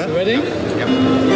Ready? Yep.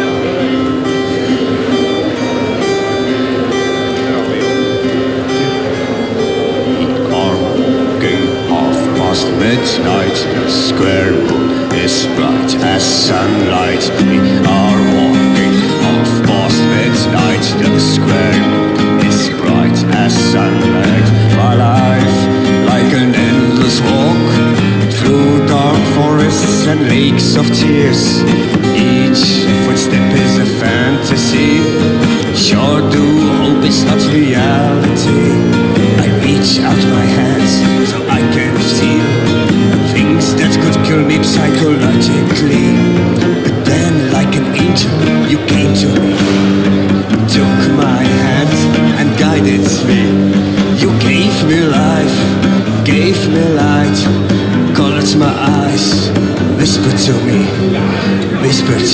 Past midnight, the square moon is bright as sunlight. We are walking half past midnight, the square moon is bright as sunlight. My life, like an endless walk through dark forests and lakes of tears. Each footstep is a fantasy. Sure do hope it's not reality. I reach out my hands so I can feel things that could kill me psychologically. But then, like an angel, you came to me, took my hand and guided me. You gave me life, gave me light, colored my eyes, whispered to me, whispered.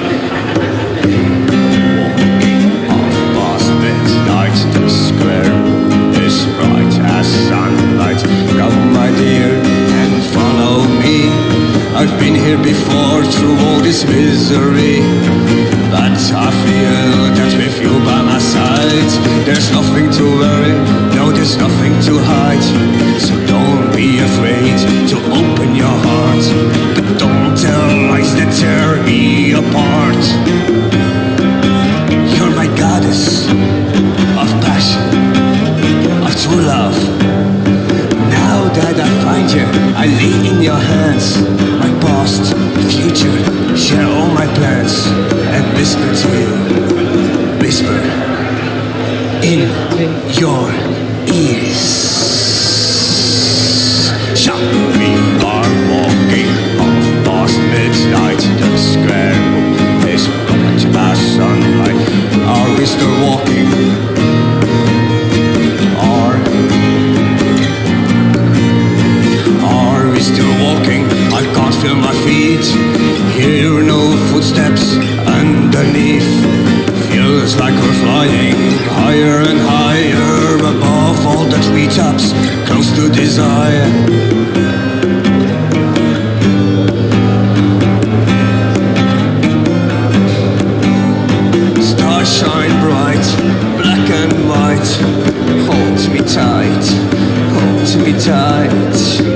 The square is bright as sunlight. Come, my dear, and follow me. I've been here before through all this misery, but I feel that with you by my side, there's nothing to worry, no, there's nothing to hide. So don't be afraid to open your heart, but don't tell lies that tear me apart. You're my goddess of passion, of true love. Now that I find you, I lay in your hands my past, future, share all my plans, and whisper to you, whisper in your ears. We are walking half past midnight, the square moon is bright as sunlight. Are we still walking? Are we still walking? I can't feel my feet, hear no footsteps underneath. Feels like we're flying higher and higher above all the treetops, close to desire. Stars shine bright, black and white. Hold me tight, hold me tight.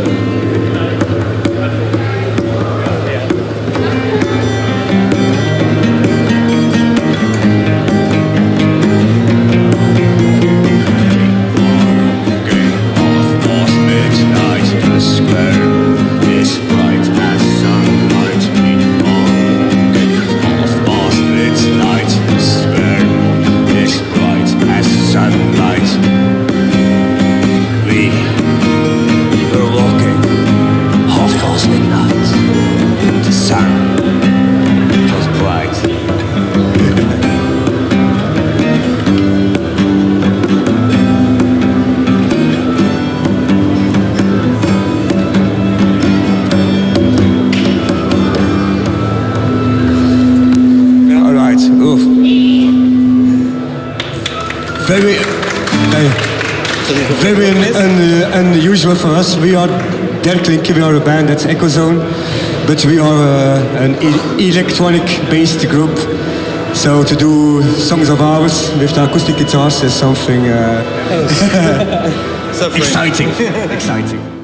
Very unusual for us. We are Der Klinke, we are a band that's Echozone, but we are an electronic-based group. So to do songs of ours with the acoustic guitars is something exciting. Exciting.